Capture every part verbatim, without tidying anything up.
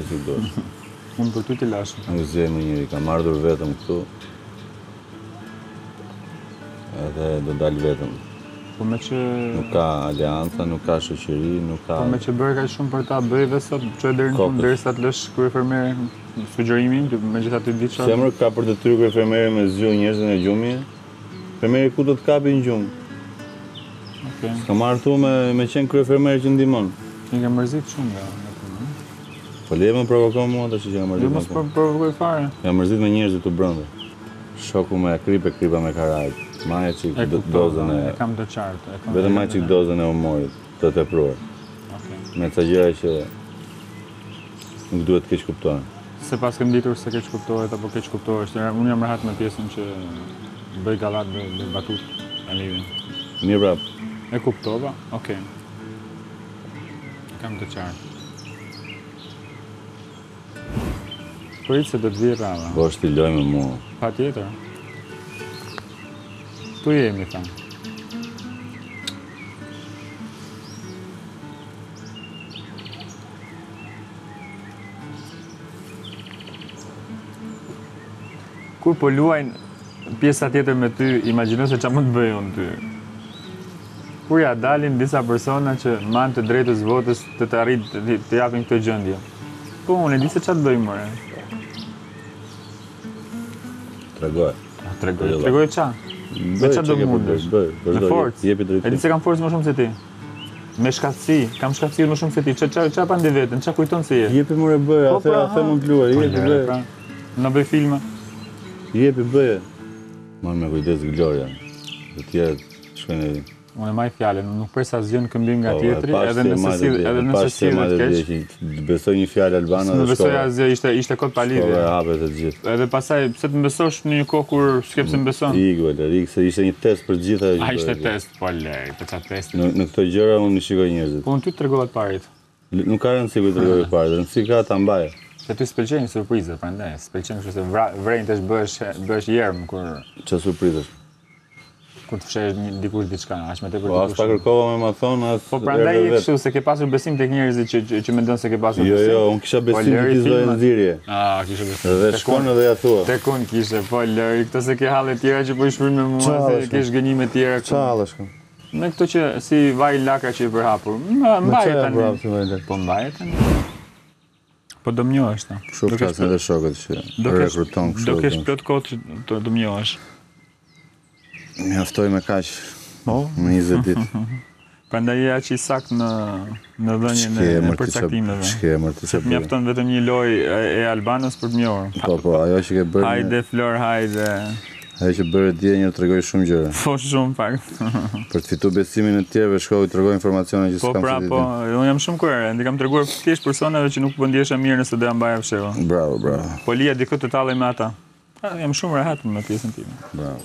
si duhet. Unë për ty t'i lash. Nuk zgjej më njëri, kam ardhur vetëm këtu. Edhe do dal vetëm. Po me që... Nuk ka aleanca, nuk ka shoqëri, nuk ka... Po me që bërë ka shumë për ta bëj dhe sot, që e deri në fund, deri sa të lësh kryefermerin, sugjerimin, me gjitha të ditë qatë. Semër ka për të tyru kryefermerin me zgjuar njerëzën e gjumi, fermeri ku do të kapi në gjumë. Okay. S'kam marrë tu me, me qenë kryefermer që ndihmon. Një ka mërzit shumë nga. Po le më provokon mua tash që jam mërzit. Jo mos provokoj fare. Jam mërzit me njerëzit tu brenda. Shoku me kripe, kripa me karajt. Maja qik dozën e... E kam të qartë. Vetëm maja qik dozën e humorit të tepruar. Me ca gjëra që nuk duhet të keq kuptohen. Se pas kem ditur se keq kuptohet apo keq kuptohet, unë jam rehat me pjesën që bëj gallat dhe batut e lidhin. Mirë prap. E kuptova? Okej. Kam të qartë. Prit se do të vijë rrava. Po është i loj me mua. Pa tjetër. Tu jemi, thamë. Kur po luajnë pjesa tjetër me ty, imagjino se qa mund të bëjë unë ty. Kur ja dalin disa persona që manë të drejtës votës të të arrit të japin këtë gjëndje. Po, unë e di se qa të bëjmë, mëre. Tregoj. Tregoj. Tregoj qa? Me qa do mundesh? Me forcë? E di se kam forcë më shumë se ti. Me shkatësi. Kam shkatësi më shumë se ti. Qa pa ndi vetën? Qa kujton se je? Jepi mure bëje, athe mund të luaj. Jepi bëje. Në bëj filma? Jepi bëje. Marrë me kujdes Gloria. Dhe tjerët shkojnë e... Unë e maj fjallën, nuk presa zgjën këmbim nga tjetri, edhe nëse si dhe të keq. Besoj një fjallë Albana dhe shkova. Besoj asgjë, ishte kod palidhje. Shkova e hapet e gjithë. Edhe pasaj, pse të mbesosh në një kohë kur s'ke pse mbeson? Ikë, ikë, se ishte një test për gjitha. A, ishte test, po lej, për qa test. Në këto gjëra unë në shikoj njerëzit. Po në ty të tregovat parit. Nuk ka rëndësi ku të tregoj parit, rëndësi ka ta mbaje. Se ty s'pëlqejnë surprizët, prandaj, s'pëlqejnë kështu se vrejnë bëhesh jerm kur... Qa surprizësh? Kur të fshesh dikush diçka, as me tepër dikush. Po as pa kërkova me ma thonë, as... Po prandaj e kështu, se ke pasur besim tek njerëzit që mendon se ke pasur besim. Jo, jo, unë kisha besim që ti zoj nxirje. Ah, kisha besim. Dhe shkon edhe ja thua. Tek unë kishe, po lëri, këto se ke halle tjera që po i shfryn me mua, se ke zhgënjime tjera. Qa halle shkon? Me këto që si vaj laka që i përhapur. Mbaje tani. Po mbaje tani. Po do më njohësh ta. Shumë flasën edhe shokët që rekruton kështu. Do kesh plot kohë që do më njohësh. Mjaftoj me kaq, me njëzet ditë. Prandaj je aq i sakt në në dhënien e përcaktimeve. Shkemër të se mjafton vetëm një lojë e Albanës për të njohur. Po, po, ajo që ke bërë... Hajde, Flor, hajde. Ajo që bërë dje një tregoj shumë gjëra. Po, shumë pak. Për të fitu besimin e tjerëve, shkoj të tregoj informacione që s'kam po, pra, që po, unë jam shumë koherent. I kam treguar thjesht personave që nuk po ndjesha mirë nëse do ja mbaja fsheva. Bravo, bravo. Po lija dikë të tallej me ata. Jam shumë rehat me pjesën time. Bravo.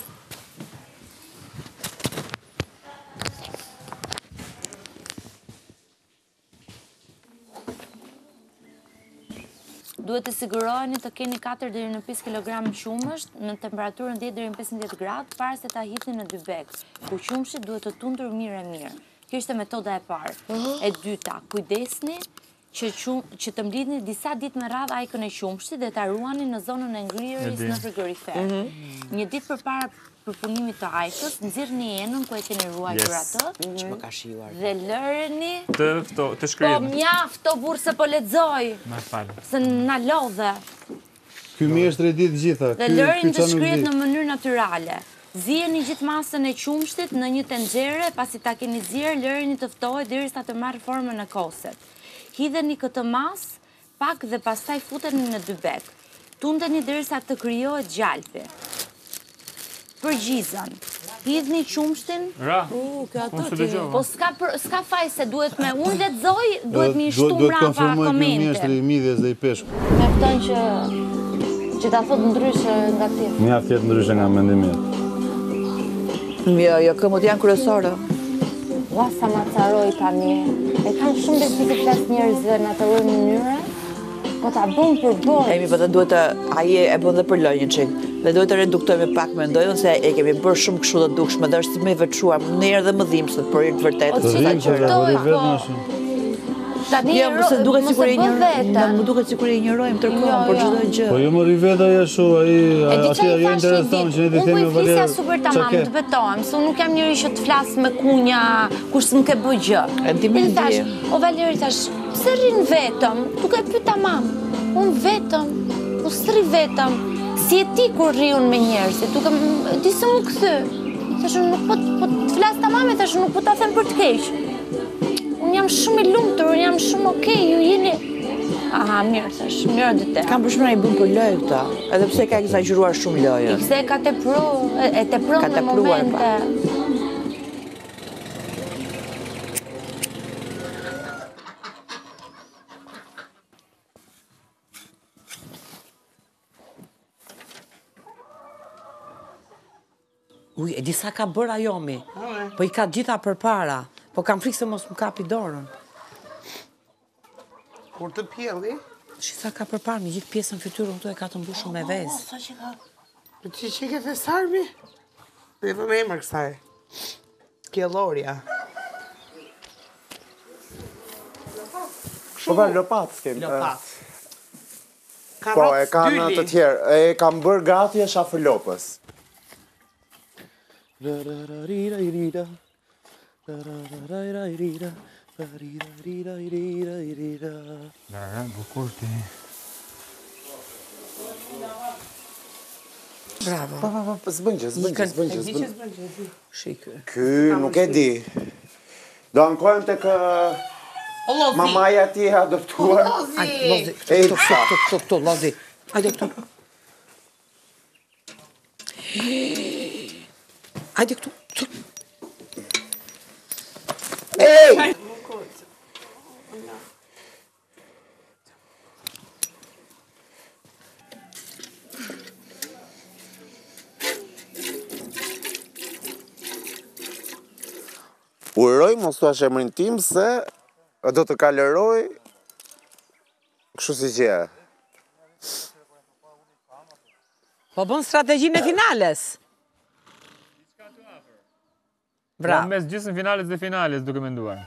Duhet të siguroheni të keni katër deri në pesë kilogram qumësht në temperaturën dhjetë deri në pesëmbëdhjetë gradë para se ta hidhni në dy beg, ku qumshi duhet të tundur mirë e mirë. Kjo është metoda e parë. E dyta, kujdesni që, qum, që të mblidhni disa ditë me radhë ajkën e qumshtit dhe ta ruani në zonën e ngrirjes në frigorifer. Mm -hmm. Një ditë përpara përpunimit të ajkës, nxirrni enën ku e keni ruajtur atë. Që më ka shijuar. Dhe lëreni. Të fto, të shkrim. Po mjaft, o burr se po lexoj. Ma fal. Se na lodhe. Ky mjeshtri e di të gjitha. Dhe lërin të shkrihet në mënyrë natyrale. Ziheni gjithë masën e qumshtit në një tenxhere, pasi ta keni zier, lërini të ftohet derisa të marrë formën e koset. Hidheni këtë masë pak dhe pastaj futeni në dy beg. Tundeni derisa të krijohet gjalpi. Përgjizën. Hidhni qumshtin. Ra. U, ka ato. Po s'ka s'ka faj se duhet me unë lexoj, duhet mi shtu mbrapa komente. Duhet konfirmoj ky mjeshtri i midhjes dhe i peshku. Mjafton që që ta thot ndryshe nga ti. Mjaft jetë ndryshe nga mendimi jot. Jo, jo, këmut janë kryesore. Ua sa ma caroj tani. E kam shumë besim të flas njerëzve në atë lloj mënyre. Po ta bëm për bërë. Emi, po të duhet të, aje e bën dhe për lojnë qik. Dhe duhet të reduktojme pak, me ndojnë se e kemi bërë shumë kështu të dukshme, dhe është me veçuar më njerë dhe më dhimësët, për i të vërtetë. O që të qërtoj, po. Tani Ja, mëse duket mos sikur e e bë injorojmë, veten. më duket sikur e injorojmë tërkohën Jo, për jo. çdo gjë. Po jo më riveta ja shu, ai E di aty çfarë ajo thash intereson që ne të Unë po themi i flisja Valer. super tamam, të betohem, se unë nuk jam njëri që të flas me kunja kur s'm ke bë gjë. E di me Dhe thash, ndi. o Valeri thash, pse rrin vetëm? Duke pyet tamam. Unë vetëm, po s'rri vetëm. Si e ti kur rri unë me njerëzit, duke m- ti se më kthy. Thash unë nuk po po të flas tamam, e thash unë nuk po ta them për të keq. Unë jam shumë i lumtur, unë jam shumë okay, ju jeni. Aha, mirë, thash, mirë dy te. Kam përshmëra i bën për lojë këta, edhe pse ka egzageruar shumë lojën. Pse ka tepru, e e tepron Ka në tepruar, momente. Uj, e di sa ka bërë ajo mi. Po i ka gjitha për para. Po kam frikë se mos më kapi dorën. Kur të pjelli, Shi sa ka për para, mi gjithë pjesën fytyrën këtu e ka të mbushur me vezë. sa që ka... Për që që ke fesarmi? Dhe dhe me emër kësaj. Kjelloria. Po pra, lopat s'kem. Lopat. Po, e kanë të tjerë. E kam bërë gati e shafër lopës. Lara, bukur ti. Bravo. Pa, pa, pa, pa, s'bën gjë, s'bën gjë, s'bën gjë, s'bën gjë. Shikë. Ky nuk e di. Do ankojmë të kë mamaja ti e adoptuar. Aj, lozi, Ej, këtu, këtu, këtu, këtu, këtu, lozi. Ajde këtu. Ajde këtu, këtu. Ej! Uroj mos thua emrin tim se do të kaleroj kështu si që e. Po bën strategjinë e finales. Pra Bravo. mes gjysmë finales dhe finales duke menduar.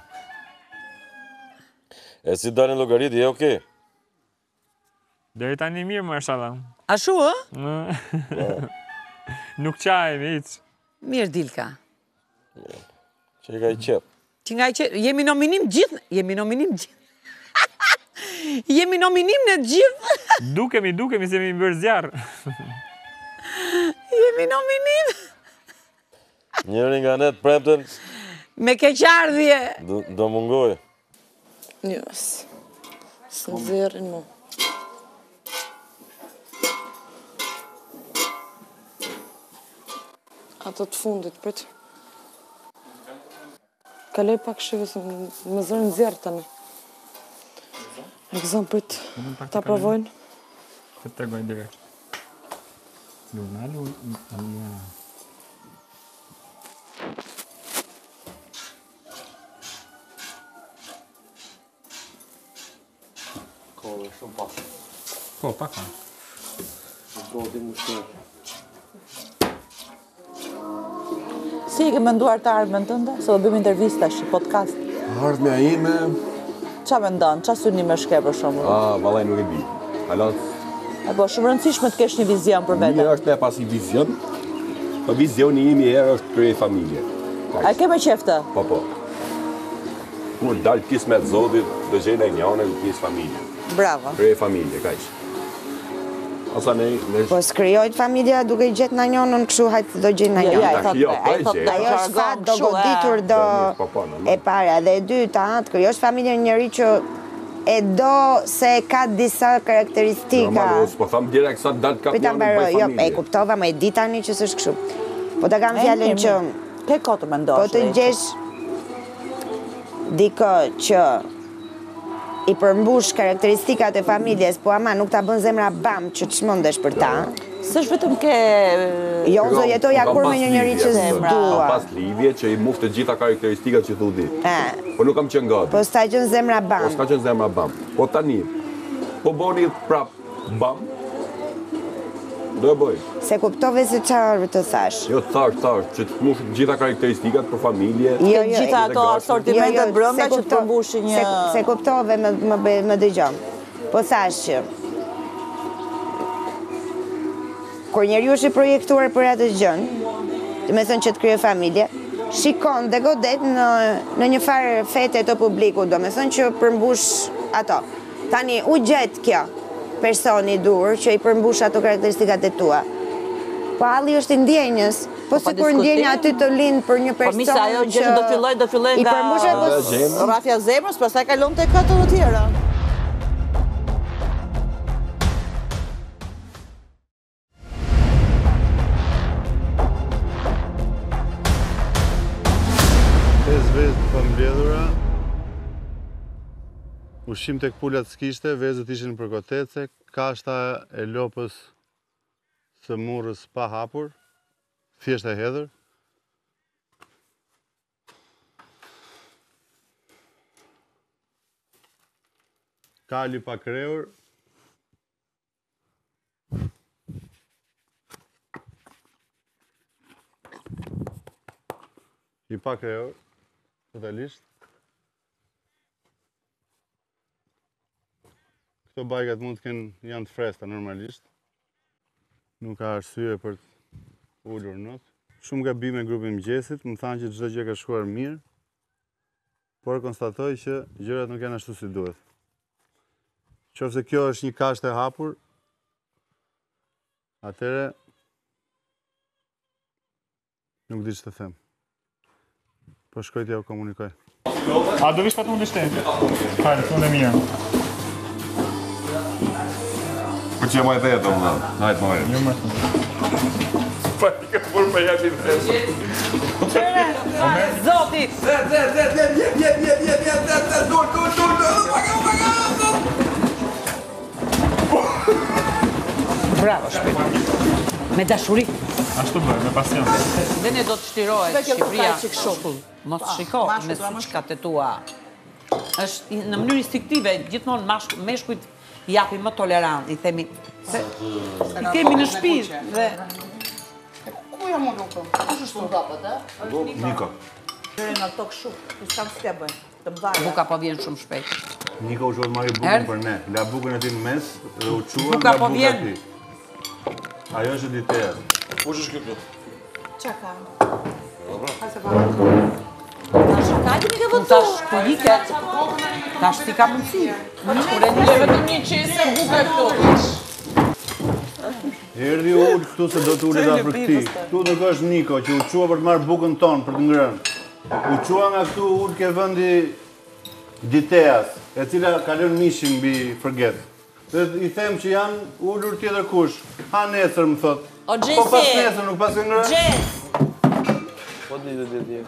E si dalin llogaritë, je okay. Deri tani mirë, mashallah. Ashu, ë? Nuk qajemi hiç. Mirë, Dilka. Që i ka i qep. Që nga i që, jemi nominim gjithë, jemi nominim gjithë. Jemi nominim në gjithë. Dukemi, dukemi se mi bërë zjarë. Jemi nominim. Njëri nga net premten Me keqardhje. do, do mungoj. Njës, së nëzirin mu. Ato të fundit, pëtë. Kalej pak shive se më zërë nëzirë tani. E këzën pëtë ta provojnë. Të të regoj direkt. Luna, luna. Kohë shumë pas. Po, pak ma. Godi më shumë. Si i ke menduar të ardhmen tënde? Se do bëjmë intervista, shi podcast. Ardhmja ime, Qa mendon? Qa synime shke për shumë? a, vallaj nuk e di. Halat, E po, shumë rëndësishme të kesh një vizion për mirë vete. është me pasi vizion, po vizioni imi herë është krye familje. A ke me qeftë? Po, po. Kur dalë kismet zotit, do gjene njane në kisë familje. Bravo. Krye familje, kaq. Asa ne, ne Po s'krijojt familja duke i gjetë në njonën kështu hajtë do gjenë në Jo, njonën. ja, e thot, Jo, po e e thot, gjej. Ajo është fat do kështu, e. goditur do Po, po, normal. e para dhe e dyta, të krijosh familjen njëri që e do se ka disa karakteristika. normal, po tham direkt sa dalë ka Po ta pjanë mbaroj, bëj jo, e familje. kuptova, më e di tani që s'është kështu. Po ta kam fjalën që Ke ko të mendosh. po të gjesh dikë që i përmbush karakteristikat e familjes, po ama nuk ta bën zemra bam që të çmendesh për ta. S'është vetëm ke... Jo, unë do jetoja Kam kur me pas një njëri lidhje, që Kam s'dua. pas lidhje që i muf të gjitha karakteristikat që thu di. E, Po nuk kam qenë gati. po s'ta qenë zemra Po bam. s'ka qenë zemra bam. Po tani, po boni prap bam, Do e bëj. Se kuptove se çfarë të thash. Jo, thash, thash, që të mush të gjitha karakteristikat për familje. Jo, jo, Gjitha ato asortimentet brenda që të përmbushin një... Se, se kuptove më, më, më dëgjon. Po thash që kur njeriu është i projektuar për atë gjën, do të thënë që të krijojë familje, shikon dhe godet në, në një farë fete të publiku, do me thënë që përmbush ato. Tani, u gjetë kjo personi dur që i përmbush ato karakteristikat e tua. Po halli është i ndjenjës, po si kur ndjenja aty të lind për një person që... Po misa, ajo gjë do filloj, do filloj nga... I përmbushe, po... Rrafja zemrës, pastaj kalon te këto të tjera. pesë vezë të përmbledhura, ushqim tek pulat s'kishte, vezët ishin për kotece, kashta e lopës së murrës pa hapur, thjesht e hedhur. Kali pa kreur. I pa kreur, totalisht. Këto bajkat mund të kenë, janë të freskëta normalisht. Nuk ka arsye për të ullur not. Shumë gabime grupin mëngjesit, më thanë që çdo gjë ka shkuar mirë, por konstatoj që gjërat nuk janë ashtu si duhet. Qofse kjo është një kashtë e hapur, atëre nuk di ç'të them. Po shkoj t'ja u komunikoj. A do vish pa të mund të shtetë? Hajde, të mund e mirë. Po që më e dhe do më dhe, hajtë më e. Jo më shumë. Pa i ka për me jam i të Zoti! Zet, zet, zet, jet, jet, jet, jet, jet, jet, jet, jet, dur, dur, dur, dur, paga, paga, Bravo, shpejt. Me dashuri. Ashtu bëj, me pasion. Dhe ne do të shtirohet Shqipëria. Mos shiko me siçkat e tua. Është në mënyrë instinktive, gjithmonë mashku- meshkujt i japin më tolerant, i themi se i kemi në shtëpi dhe Ku jam unë nuk? Kush është unë kapët, e? Niko. në ato kështu, ku s'kam s'ka bëj. Të mbarë. Buka po vjen shumë shpejt. Niko u shkot marri bukën për ne. La bukën e ti në mes dhe u qua Buka nga po buka vjen. ti. Ajo është diteja. Kush është këtu? Qa ka? Ka ti ke vëtu? Tash ku ike? Tash ti ka mundësi. Kur e një vetëm një qese buka këtu. Erdhi u ullë këtu se do të ullet afër këti. Këtu nuk është Niko që u qua për të marrë bukën tonë për të ngrënë. U qua nga këtu ullë ke vëndi ditejas, e cila ka lënë mishin mbi fërget. Dhe i them që janë ullur tjetër kush. Ha nesër më thot. O Gjesi! Po pas nesër nuk pas ke ngrënë? Gjes! Po di dhe di.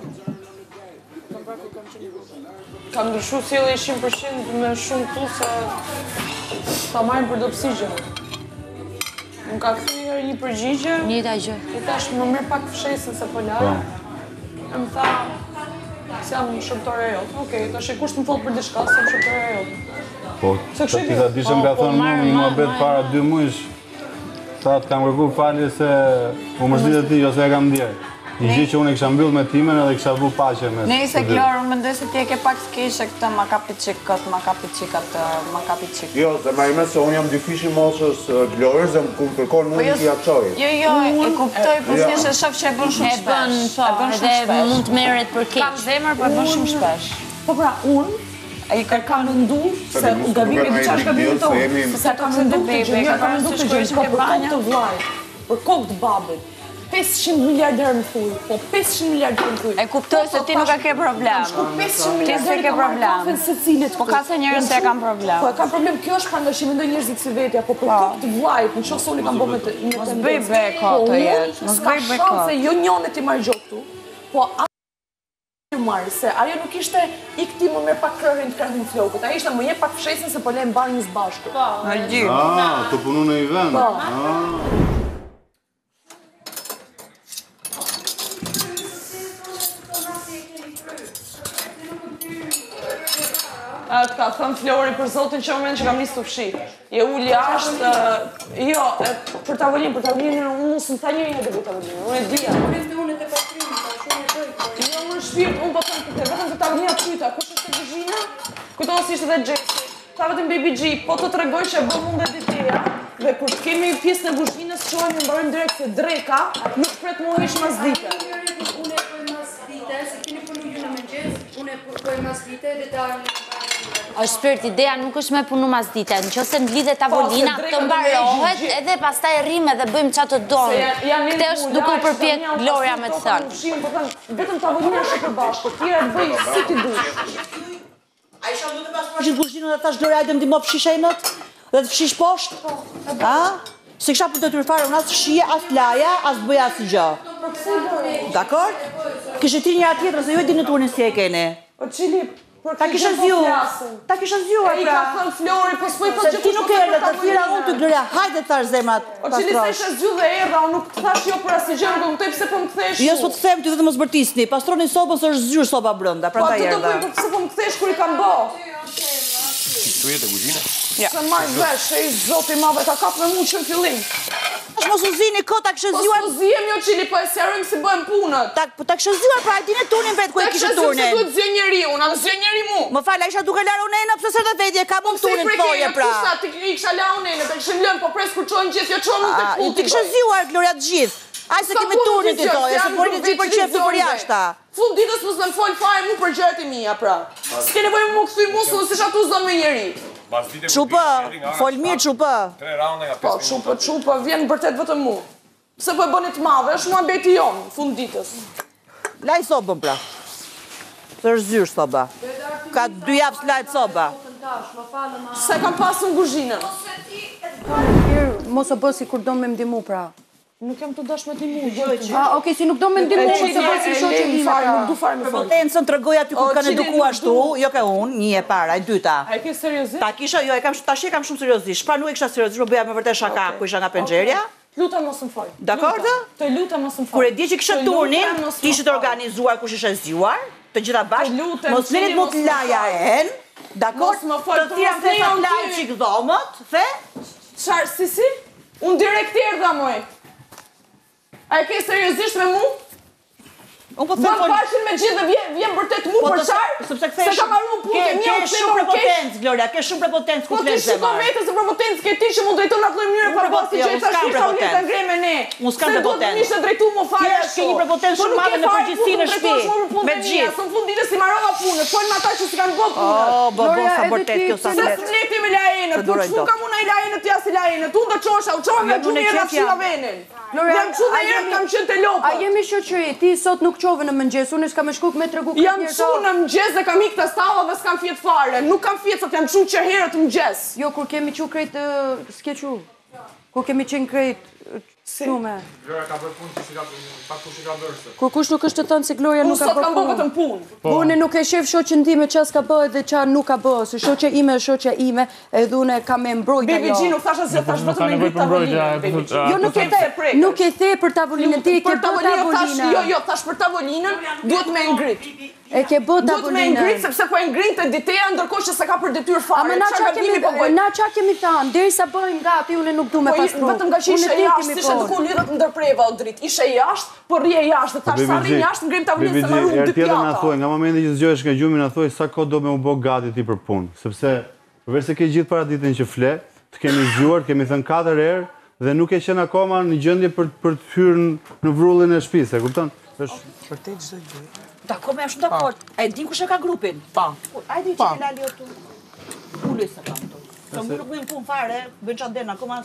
Kam ndryshu sjellje njëqind përqind me shumë tu se ta marrin për dobësigjë. Më ka kthyer një përgjigje. Njëjta gjë. I thash më merr pak fshesën se po laj. E më tha, se jam shërptore e jotë. Okej, tash e kush të më thotë për diçka, se jam shërptore e jotë. Po, Se kështu ti ta i- dishëm po, ka po, thonë marr- mua, më marr- bet marr- para dy mujsh. Sa të kam kërku falje se u mërzitë ti, ose e kam ndjerë. Një gjë që unë e kisha mbyll me timen edhe kisha vu paqe mes. Nëse të dy. Klor, unë mendoj se ti e ke pak s'kishe këtë, ma kapi qik këtë, ma kapi qik atë, ma kapi qik. Jo, se ma ime se unë jam dyfishi moshës Glorës dhe më kumë kërkon Po unë jo, t'i ja qoj. jo, jo, e kuptoj, po Ja. thjesht e shoh që e bën shumë E shpesh. bën, po, E bën shumë edhe shpesh. mund të merret për keq. Kam zemër, po e bën shumë shpesh. Po pra, unë Ai ka kam mendu se gabimi i çfarë gabimi tonë. Se ka mendu këtë gjë, ka mendu këtë gjë, po për kokë të vllajt, për kokë të babit. pesëqind miliardër më thuj, po pesëqind miliardër më thuj. E kuptoj se ti nuk e ke problem. Shku pesëqind Ti miliardër s'e ke problem. Se cilit. Po ka se njerëz që e kanë problem. Po e kanë problem, kjo është prandaj që mendoj njerëzit si vetja, po për kokë të vllajt, në qoftë se unë kam bërë me të me Mos tendencë. bëj beko Po, të unë jetë, mos s'ka bëj beko. shanse jo njone ti marrë gjok këtu, po a marrë, se ajo nuk ishte i këti më merr pak krërin të krahën flokët, ajo ishte më jep pak fshesën se po le mbar një zbashku. Në gjy. Ah, të punu në event. Po. Ah. Atë ka thënë Flori për zotin që në moment që kam nisë të fshi. Je ullë jashtë, jo, për tavolinë, për tavolinë, unë së më tha një një dhe për tavolinë, unë e dhja. Unë e të patrinë, ta shumë e dojtë. Jo, më në shpirë, unë po thëmë këtë, vetëm për tavolinë atë pyta, kush është të gëzhina? Kujtonë si ishte dhe Gjesi. Ta vetëm Baby G, po të të regoj që e bë mund dhe diteja, dhe kur të kemi pjesë në guzhinës, shohemi më mbarojmë direkt se dreka, nuk pret mu ish mas dite. Unë e poj mas vite, se kini punu ju në mëngjes, unë e poj mas vite dhe ta është shpirt, ideja nuk është me punu mas dite, në që se në lidhe tavolina, të mbarohet, edhe pastaj rrime dhe bëjmë qatë të donë. Këte është duke u përpjet Gloria me të thënë. Vetëm tavolina është e përbashkë, tjera të bëjë si ti dush. A isha du të pas përgjit guzhinën dhe tash Gloria e dhe më dimo fshish e nëtë? Dhe të fshish poshtë? A? Se kësha për të të rëfarë, unë asë fshije, asë laja, asë bëja asë gjë. Dakor? Kështë ti një atjetër, se ju e di në turnin si e keni. O qili, ta kisha zju, ta kisha zjuar pra. I ka thënë Flori, po s'poj po që se ti nuk e rrë, të thira unë të Gloria, hajde të thash zemrat pastrosh. O qili se isha zju dhe erra, unë nuk të thash jo për asë gjë, nuk më të pse po më këthesh. Jo, s'po të them, ty dhe të mos bërtisni, pastroni sobën së është zgjur soba brënda, pra ta erda. Po të të bëj pse po më këthesh kur i kam bo. Tu jetë e kuzhina? Se majtë vesh, e i zoti madhe ka kap me mu që në fillim. Është mos u zini ko ta kështë zjuar... Po s'u zijem jo qili, po e sjarëm si bëhem punët. Ta kështë zjuar, pra e dine turnin vetë ku e kishë turnin. Ta kështë zjuar se duhet zje njeri, unë anë zje njeri mu. Më falë, a isha duke lara unë e në pëse sërë të vedje, ka mund turnin të toje, pra. Kusa, ti kisha la unë e në, të kishën lënë, po pres kur qojnë gjithë, jo qojnë të këputin. Ti kështë zjuar, Gloria, të gjithë. Aj se kemi turnin të toje, se por një gjithë për qefë për jashta. Fund ditës më zënë folë fare mu për gjërat e mija, pra. S'ke nevojë më këthuj musë, nëse shatu zdo me njeri. Qupë, folë mirë qupë. Po, qupë, qupë, vjenë bërtet vetëm mu. Se po e bënit madhe, është mua beti jonë, fund ditës. Laj sobën, pra. Së është zyrë soba. Ka dy javës lajtë soba. Se kam pasë në guzhinën. Mos o bësi kur do me mdimu, pra. Nuk jam të dash me ndimu. A, okej, si nuk do me ndimu, mos o bësi shoqe ime, pra. Nuk du fare me Për potencën të rëgoja ty kur kanë edukua shtu, jo ka unë, një e para, e dyta. A e ke seriozisht? Ta kisha, jo, ta shi e kam shumë seriozisht. Pra nuk e kisha seriozisht, po bëja me vërtet shaka ku isha nga pengjerja. Luta mos më foj. Dakor të? Të luta mos më foj. Kur e di që kisha turnin, ishit organizuar kush ishe zjuar, të gjitha bashkë, mos menit mu të laja en, dakor, të tira më të lajë qik dhomët, the? Qarë, si si? Unë direkt erdha moj. A e ke seriozisht me mu? Unë po të thëmë... Bënë pashin me gjithë dhe vjen bërtet mu për qarë? Se ka marru në punë të mjë, ke shumë prepotencë, Gloria, ke shumë prepotencë ku të lezë zemar. Po të shiko vetës e prepotencë ke ti që mu drejton atë mënyrë për basi që e të shkisha u jetë të ngrej me ne. Mu s'kam prepotencë. Se do të mishë drejtu mu fare ashtu. Ke një prepotencë shumë madhe në përgjithsi në shpi. Me gjithë. Së në fund ditës si marrova punë, të folë në ata që si kanë bë punë. O, bo, bo, sa bërtet kjo sa flet. Se s'leti me lajenët, po që kam unë a i lajenët, ja si lajenët, unë të qosha, u qoha nga gjumë e rafshina venin. Jam qu dhe jërë kam qënë të lopë. A jemi shoqëri, ti sot nuk qove në mëngjes, unë s'kam e shkuk me tregu këtë njërë ta. Jam qu në mëngjes dhe kam ik të stalla dhe s'kam fjetë fare. Nuk kam fjetë, sot jam qu që herët mëngjes. Jo, kur kemi qu krejt, s'ke qu. Kur kemi qenë krejt, shume. Gloria ka bërë punë që si ka pak kush i ka bërë sot. Kur kush nuk është të thënë se Gloria nuk ka bërë punë. Unë sot kam bërë vetëm punë. Unë nuk e shef shoqën time çfarë ka bërë dhe çfarë nuk ka bërë, se shoqja ime është shoqja ime, edhe unë kam e mbrojtur ajo. Baby G nuk thash asgjë, thash vetëm me ngrit tavolinën. Jo, nuk e the, nuk e the për tavolinën, ti ke bërë tavolinën. Jo, jo, thash për tavolinën, duhet me ngrit. E ke bë tavolinën. Duhet me ngrit sepse po e ngrit të diteja ndërkohë që s'ka për detyrë fare. Çfarë gabimi po bëj? Na çka kemi thënë, derisa bëjmë gati, unë nuk dua me pastruar. Vetëm nga që ishe jashtë, ishe duku lidhët ndërpreva o dritë. Ishe jashtë, po rrje jashtë, dhe thash sa rri jashtë, ngrim tavolinë se marru dy pjata. Nga momenti që zgjohesh nga gjumi na thuaj sa kohë do me u bë gati ti për punë, sepse përveç se ke gjithë paraditën që fle, të kemi zgjuar, kemi thënë katër herë dhe nuk e qenë akoma në gjendje për për të hyrë në vrullin e shtëpisë, e kupton? Është vërtet çdo gjë. Dakor, më shumë dakord. A e din kush e ka grupin? Pa. Hajde që Lali këtu. Ulë sa kam këtu. Sa më nuk bëjmë punë fare, bën çfarë den akoma.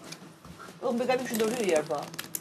O më gabim që do hyj herë po.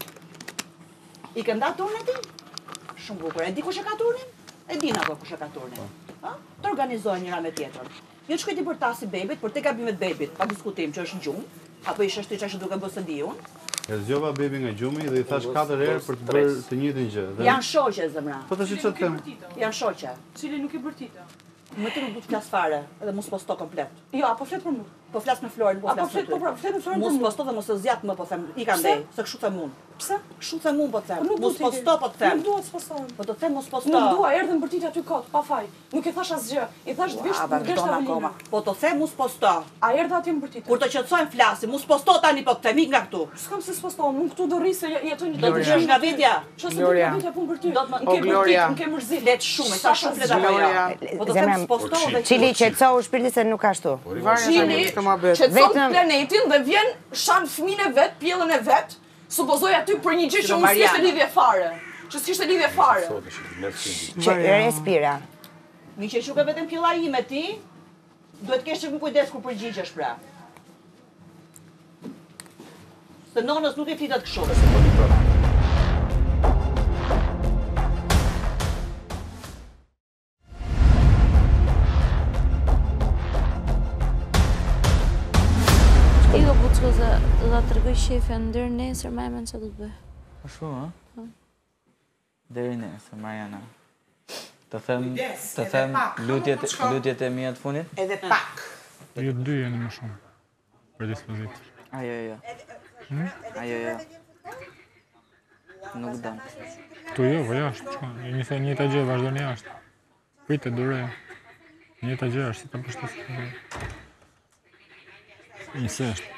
I kanë datë turnin ti? Shumë bukur. E di kush e ka turnin? E din apo kush e ka turnin? Ha? Të organizojnë njëra me tjetrën. Jo të shkoj ti për tasi bebit, por te gabimet bebit, pa diskutim që është gjumë, apo ishe shtë që duke bë së di unë. E zgjova bebi nga gjumi dhe i thash katër herë për të bërë të njëjtën gjë. Janë shoqe zemra. Po tash ç'të them? Janë shoqe. Cili nuk i bërtita. Më të nuk du të flas fare, edhe mos posto komplet. Jo, apo flet për mua. Po flas me Florin, po flas me ty. Po pra, flet me Florin. Mos posto dhe mos e zjat më, po them, i ka ndej, se kështu them unë. Pse? Kështu them unë, po them. Nuk Mos duhet posto, po them. Nuk duhet s'postojmë. Po do them mos posto. Nuk dua, erdhën për ti aty kot, pa faj. Nuk e thash asgjë. I thash t'vish të ngresh tavolina. Po të them mos posto. A erdha aty për ti? Kur të qetësojmë flasim, mos posto tani po të them, ik nga këtu. S'kam se s'postohem, unë këtu do rri se jetoj një Do të dëgjosh nga vetja. Çfarë do të vetja punë për ty? Do të më ke Gloria, më ke mërzit. Let shumë, sa shumë flet apo jo. Po të them posto dhe Çili qetësohu shpirtin se nuk ka ashtu. Çili qetëson planetin dhe vjen shan fëmijën e vet, pjellën e vet, supozoj aty për një gjë që unë s'kishte lidhje fare. Që s'kishte lidhje fare. Respira. Mi që shuke vetëm pjella ime ti, duhet kesh që më kujdes kur përgjigjesh pra. Se nonës nuk e flitet kështu. Iko po të dhe da të rëgoj shefja ndër nesër, ma e men që do të bëj. Po shumë, ha? Deri nesër, Mariana. Të them, të them lutjet, lutjet e mia të funit? Edhe pak. Ju dy jeni më shumë për dispozit. Ajo, jo. Ajo, jo. Nuk dam. Tu jo, po jashtë, çka? Një se njëta gjë vazhdoni jashtë. Pritë dure. Njëta gjë është si ta përshtatësoj. Njëse është.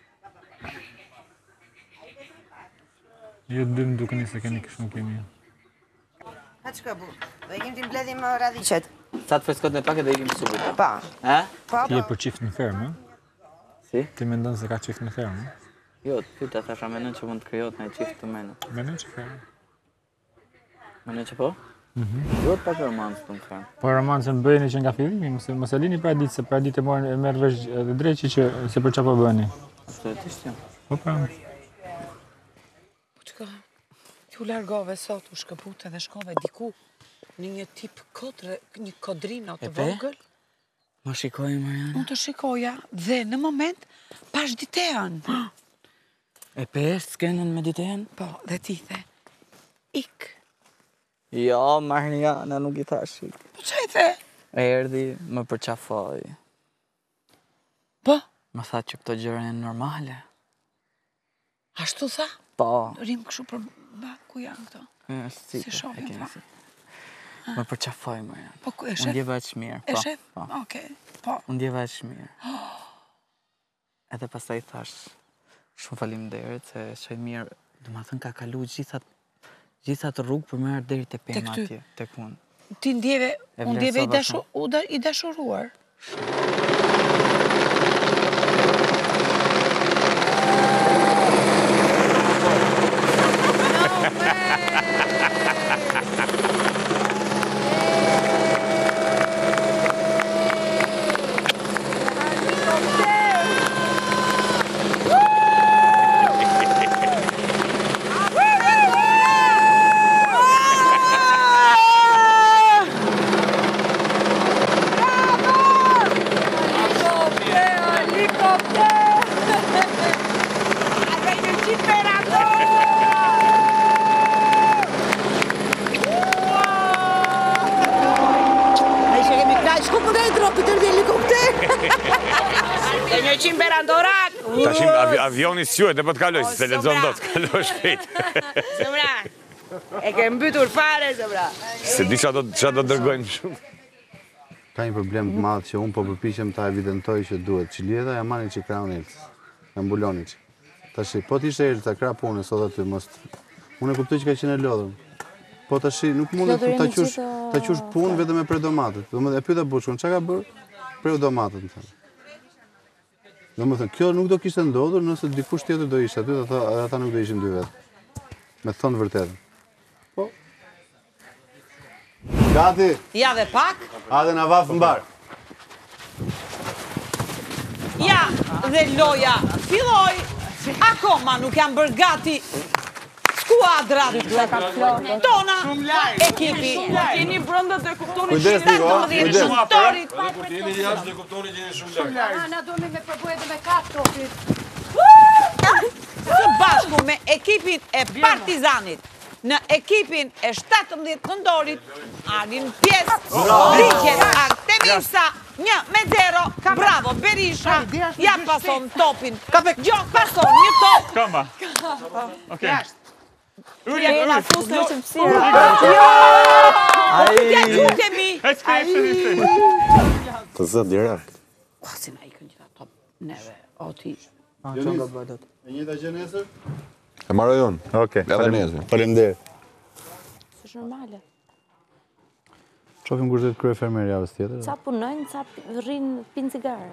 Ju dy më dukeni se keni kështu kemi. Ha që ka bu? Do ikim t'i mbledhim radicet. Sa të freskot në pak e do ikim supit. Pa. E? Ti e për qift në fermë, Si? Ti me ndonë se ka qift në fermë, Jo, të pyta thasha menon që mund të kryot në qift të menon. Menon që fermë. Menon që po? Jo të pak romancë të më fermë. Po romancën bëjeni që nga fillimi, mos e lini pra ditë, se pra ditë e morën e merë vesh edhe dreqi që se për qa po bëni. Absolutisht jo. Po pra. Po që ka, t'ju largove sot, u shkëpute dhe shkove diku në një tip kodre, një kodrina të vogël. Ma shikoj, Mariana. Unë të shikoja dhe në moment pash ditean. E pesh skenën me ditean? Po, dhe ti the, ik. Jo, Mariana, nuk i thash ik. Po që i the? E erdi, më përqafoj. Po? Më tha që këto gjëra janë normale. Ashtu tha? Po. Rim këshu për ba, ku janë këto? Si shohin fa? Më përqafoj, Mariana. Po ku e shef? Unë djeva e shmirë. E shef? Okej, po. Unë djeva e shmirë. Edhe pastaj thash, shumë faleminderit se shoj mirë, do ma thënë ka kalu gjithat gjithat rrugë për më ardhë deri te pema atje, tek unë. Ti ndjeve, unë ndjeve i dashuruar. Tashim avioni s'juhet e po t'kaloj, se lexon do t'kaloj shpejt. Zemra, e ke mbytur fare, Zemra. Se di qa do dërgojnë shumë. Ka një problem të madh që unë po përpiqem ta evidentoj që duhet. Çilieta ja marrin që kraun Elës. Ja mbuloni që. Tash, po t'ishte Elsa krah punës sot aty, mos... Unë e kuptoj që ka qenë e lodhur. Po tash nuk mundet ta qush, ta qush punë vetëm me pre domatet. Domethënë e pyeta bushkun, çka ka bërë? Preu domatet, më thënë. Domethënë, kjo nuk do kishte ndodhur nëse dikush tjetër do ishte aty, dhe ata nuk do ishin dy vetë. Me thonë vërtetën. Po. Gati. Ja dhe pak. A dhe na vaf mbar. Ja dhe loja filloj. Akoma nuk jam bërë gati skuadrat tona, ekipi. Jeni brenda dhe kuptoni Kujdes, Niko, kujdes. Kur t'jeni jashtë dhe kuptoni që jeni shumë larg. Na duhemi me përbuj edhe me katë topit. Së bashku me ekipin e Partizanit, në ekipin e shtatëmbëdhjetë nëndorit, arrin pjesë ligjet Artemisa Një, me zero, bravo, Berisha, ja pason topin. Gjo, pason, një top. Kamba. Okej. Uri, na fus në qëpësira. Ja gjukemi. E s'ke, e s'ke. Të zë direkt. Ua, si na ikën gjitha top, neve, o ti. E njëta gjë nesër? E marrë jonë. Oke, faleminderit. Është normale. Qofim kushtet krye fermer javës tjetër. Ca punojnë, ca rrinë pinë cigare.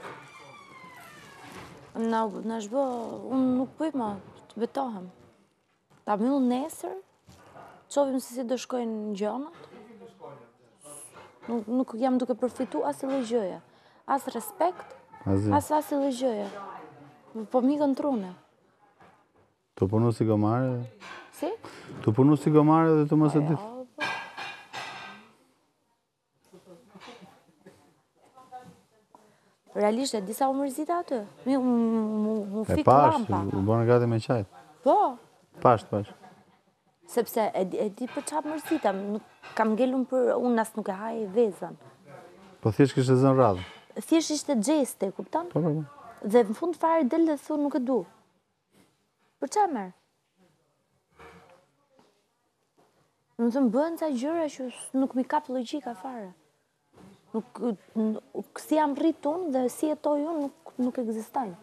Na, na shbë, unë nuk pëj ma, të betohem. Ta mjull nesër, qovim se si do shkojnë gjonat. Nuk, nuk jam duke përfitu asë lëgjëja. Asë respekt, asë asë lëgjëja. Po mi kanë trune. Të punu si gomare? Si? Të punu si gomare dhe të mos e ditë. Realisht e disa u mërzita aty. Mi mu fikë lampa. E pash, u bënë gati me qajtë. Po. Pash, pash. Sepse e di për qa mërzita, kam ngellun për unë as nuk e haj vezën. Po thjesht kishte zënë radhë. Thjesht ishte gjeste, kuptan? Po, po, po. Dhe në fund fare del dhe thu nuk e du. Për qa merë? Në thëmë bëhen ca gjëra që nuk mi kap logjika fare. Nuk, si jam rritë unë dhe si e toj unë nuk egzistajnë.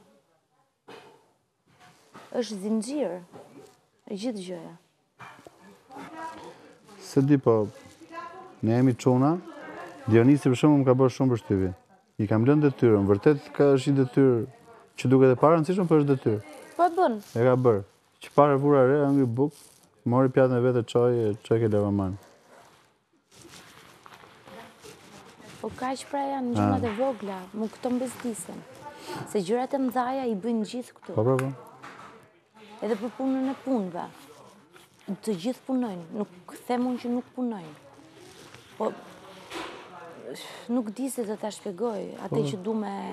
Është zinxhir, e gjithë gjëja. Se di po, ne jemi çuna, Dionisi për shumë më ka bërë shumë përshtypje. I kam lënë detyrën, vërtet ka është një detyrë që duket e para rëndësishme, por është detyrë. Po e bën. E ka bërë. Që para vura re, ngri buk, mori pjatën e vetë çoj, çoj ke lavaman. Po kaq pra janë gjërat e vogla, mu këto mbesdisen. Se gjërat e mëdhaja i bëjnë gjithë këtu. Po, po, po. Edhe për punën e punëve. Të gjithë punojnë, nuk themun që nuk punojnë. Po, nuk di se të ta shpjegoj, atë që du me...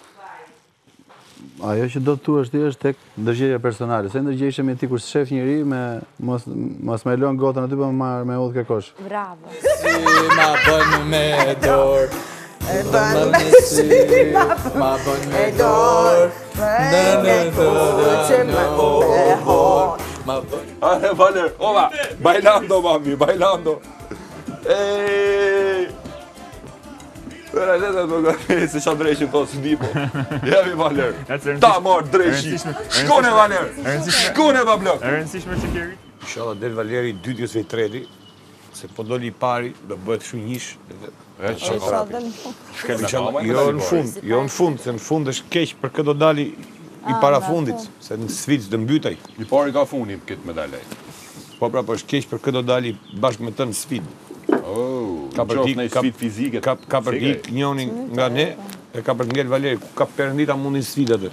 Ajo që do të tu është ti është tek ndërgjegjja personale. Se ndërgjegjja me ti kur shef njëri, mos me lon gotën aty, po me udhë kekosh. Bravo. Si ma bën me dorë, e bën me si, ma bën me dorë, në në dorë, në dorë. Ale, Valer, ova, bailando, mami, bailando. Ej! Vera, le të të gërë, se qa dreqin to, së po. Jemi, Valer. Ta marë dreqin. Shkone, Valer. Shkone, bablok. E rëndësishme që kjeri? Inshallah, del Valeri dytjes vej treti, se po doli i pari, do bëhet shumë njish. Jo në fund, jo në fund, se në fund është keq për këtë do dali i para fundit, se në sfidës dë mbytaj. I pari ka fundi këtë medalej. Po pra, po është keq për këtë do dali bashkë me të në sfidë. Oh, në qoftë në sfidë fizike. Ka përdik njoni nga ne, e ka për ngell Valeri, ka përëndita mundin sfidë atë.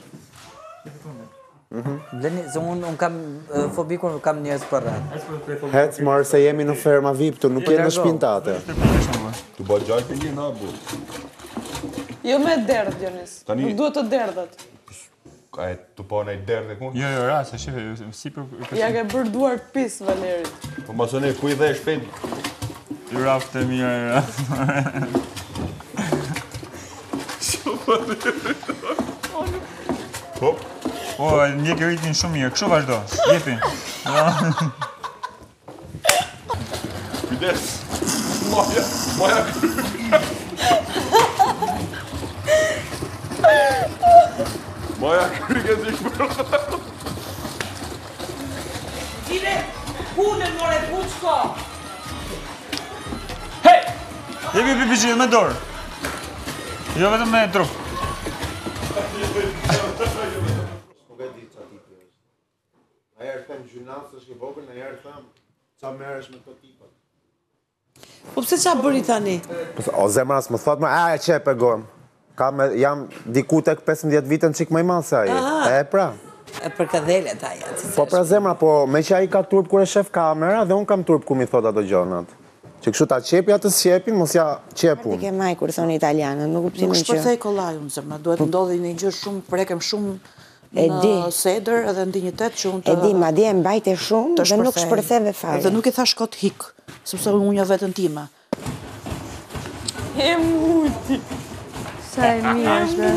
Bleni, se unë kam fobikur, kam njerëz për rrët. Hec, marë se jemi në ferma V I P, tu nuk jenë në shpintate. Tu bëjt gjallë për një na, bu. Jo me derdh, Dionis. Nuk duhet të derdhët. Ka e tu po në i derdh e kun? Jo, jo, ra, se shefe, si për... Ja ke bërë duar pis, Valerit. Po ma sone, ku i dhe e shpejt? I raft e mija, i raft. Hop. O, një ke rritin shumë mirë, kështu vazhdo, jepi. Kujdes, maja, maja kërë. Maja kërë ke zi shpërë. Qire, punën more puçko. Hej! Jepi pipi që me dorë. Jo vetëm me trup. Ajerë them gjynasë është i vogël, ajerë them qa merresh me këto tipat. Po pse qa bëri tani? O zemras më thot më, a e qep e gojmë. Jam diku tek pesëmbëdhjetë vitën qik më i madh se aje. E pra. E për këdhelet aja. Po pra zemra, po me që ai ka turp kur e shef kamera dhe unë kam turp ku mi thot ato gjonat. Që kështu ta qepi atë s'qepin, mos ja qepun. Ti ke maj kur thonë italianët, nuk kuptimin që... Nuk shpërthej kollajun, zemra, duhet ndodhi një gjë shumë, prekem shumë në seder edhe ndinjitet që unë të... E di, ma di e mbajte shumë dhe nuk shpërtheve fare. Dhe nuk i thash kot hik, sepse unë një vetën time. E multi. Sa e mirë është.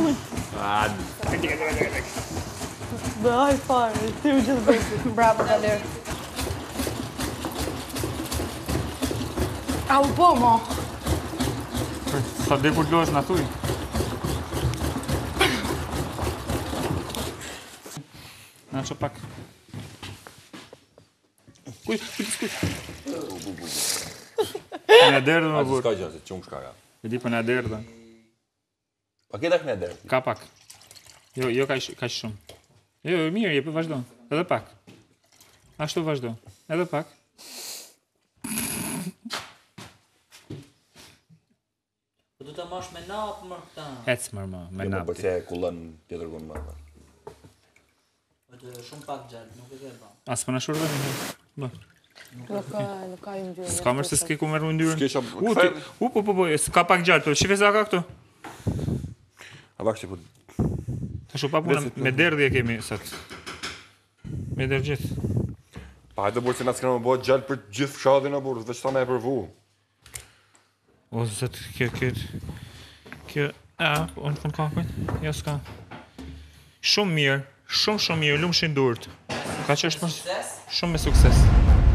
Dhe aj fare, ti u gjithë bëjtë. Bravo, Valer. Au po, mo. Sa dhe kur lohesh në thuj? Na që pak. Kujt, kujt, kujt. Në derdë më burë. Ska gjë, se qumë shkara. E di për në derdë. Pa kita këne derdë? Ka pak. Jo, jo ka shumë. Jo, mirë, je për vazhdo. Edhe pak. Ashtu vazhdo. Edhe pak. Po du të mash me napë mërë këta. Hec mërë më, me napë. Po përse e kullën tjetër kënë mërë. Po të shumë pak gjallë, nuk e ke ba. Asë për në shurë dhe një. Bë. Nuk ka ju ndyrë. S'ka mërë se s'ke ku mërë ndyrën. S'ke qa... U, po, po, po, s'ka pak gjallë, të shife sa ka këtu? A pak që po... Ta shu pa punë, me derdhje kemi, sëtë. Me derdhë gjithë. Pa hajtë burë se nga s'kena më bëhet gjallë për gjithë fshadin a burë, veç ta me e përvu. O, zëtë, kjo, kjo, kjo, a, unë kënë kakojt? Jo, s'ka. Shumë mirë, shumë shumë mirë, lumë shindurët. Ka që është më... Shumë me sukses.